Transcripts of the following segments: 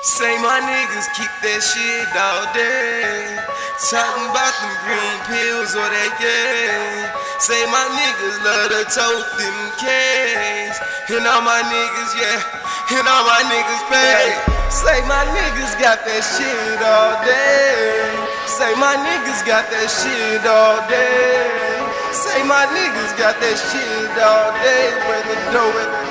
Say my niggas keep that shit all day. Talking about them green pills or that yeah. Say my niggas love to tote them K's. And all my niggas, yeah, and all my niggas pay. Say my niggas got that shit all day. Say my niggas got that shit all day. Say my niggas got that shit all day. Where the dope,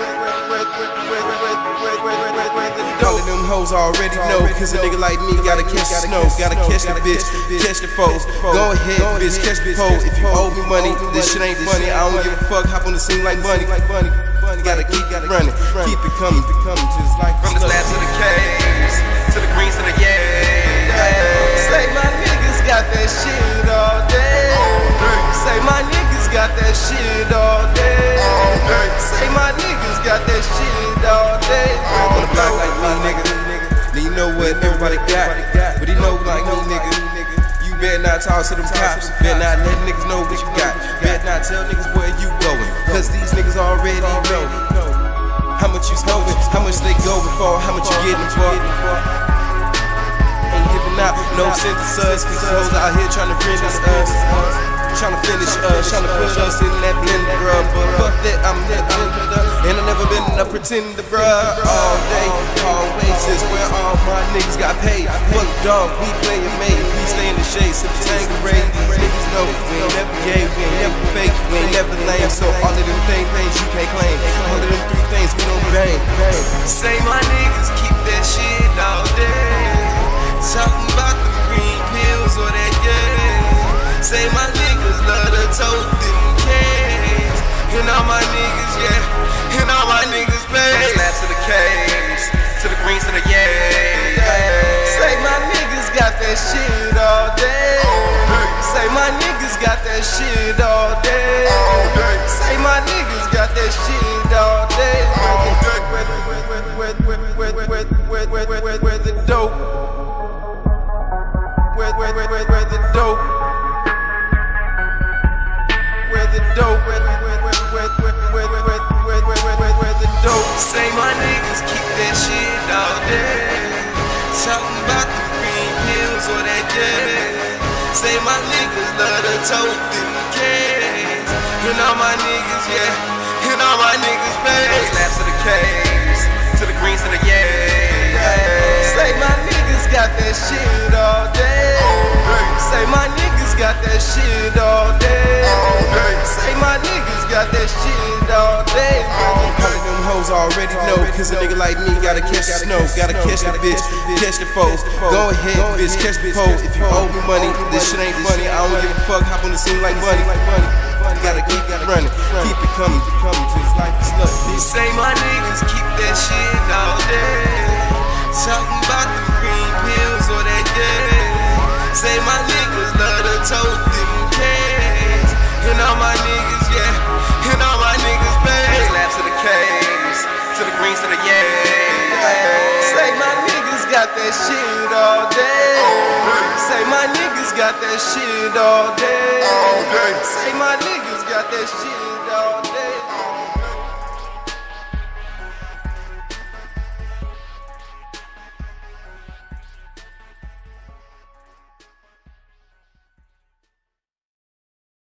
all of them hoes already know, cause a nigga like me gotta catch the snow, gotta catch the bitch, catch the foes. Go ahead, bitch, catch the pole. If you owe me money, this shit ain't funny. I don't give a fuck, hop on the scene like bunny. Gotta keep it running, keep it coming, just like from the slabs to the K's, to the greens to the yeah. Say my niggas got that shit all day. Say my niggas got that shit all day. Say my niggas got that shit all day. On the block like me, nigga. Then you know what everybody got, but he know like me, nigga. You better not talk to them cops. Better not let niggas know what you got. Better not tell niggas where you going, cause these niggas already know how much you going, how much they going for, how much you getting for. Ain't giving out no synthesis, cause hoes out here trying to finish us. Tryna finish us, tryna put us in that blender, bruh. But fuck that, I'm that under. And I never been a pretender, bruh. All day, always is where all my niggas got paid. Fuck dog, we playin' made. We stay in the shade, sip Tanqueray. These niggas know we ain't never gay, we ain't never fake, we ain't never lame. So all of them things you can't claim. All of them three things we don't bang. Say my niggas keep that shit all day. Talking about the green pills or that yeah. Say my niggas love to tote them K's. And all my niggas, yeah, and all my niggas pay. From the slabs to the K's, to the greens to the yeah. Say my niggas got that shit all day. Say my niggas got that shit all day. Say my niggas got that shit all day. Where the dope, where the dope. Say my niggas keep that shit all day. Talking about the green pills or that yeah. Say my niggas love to tote them K's. And all my niggas, yeah, and all my niggas pay. From the slabs to the K's, to the greens to the yeah. Say my niggas got that shit all day. Say my niggas got that shit all day. Say my niggas got that shit all day. All of them hoes already know, cause a nigga like me gotta catch the snow, gotta catch the bitch, catch the foes. Go ahead, bitch, catch the pole. If you owe me money, this shit ain't funny. I don't give a fuck, hop on the scene like bunny. Gotta keep it running, keep it coming, just like the slut. Say my niggas keep that shit all day. Talking about the green pills or that yeah. Say my niggas love to tote them K's. And all my niggas, yeah, and all my niggas pay. From the slabs to the K's, to the greens to the yeah. Say my niggas got that shit all day. Say my niggas got that shit all day. Say my niggas got that shit all day.